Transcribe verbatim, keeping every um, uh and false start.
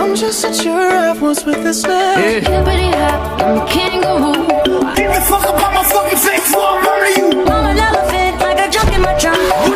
I'm just a giraffe once with this man. Yeah. Hippity hop, I'm a kangaroo. Give a fuck about my fucking face, so I'm on to you. I'm an elephant, like a junk in my trunk.